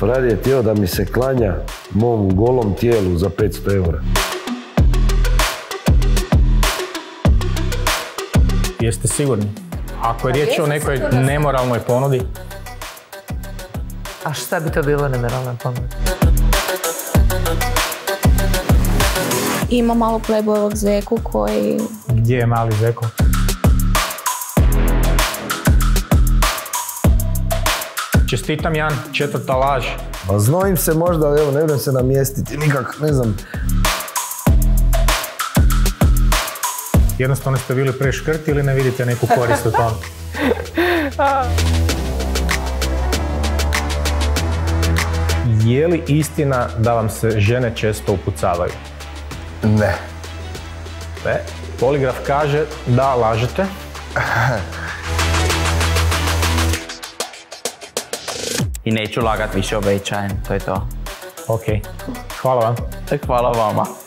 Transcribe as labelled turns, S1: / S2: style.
S1: Fradi je htio da mi se klanja mom golom tijelu za 500 eura.
S2: Jeste sigurni? Ako je riječ o nekoj nemoralnoj ponudi?
S3: A šta bi to bilo nemoralna ponuda?
S4: Ima malo plejbojevog zeku koji...
S2: Gdje je mali zeko? Čestitam, Jan, 4. laž.
S1: Pa znojim se možda, evo, ne budem se namjestiti, nikak, ne znam.
S2: Jednostavno ste bili preškrti ili ne vidite neku korist u tome? Je li istina da vam se žene često upucavaju?
S1: Ne.
S2: Ne. Poligraf kaže da lažete.
S5: I neću lagat više, obećajem, to je to.
S2: Ok, hvala vam.
S5: Hvala vama.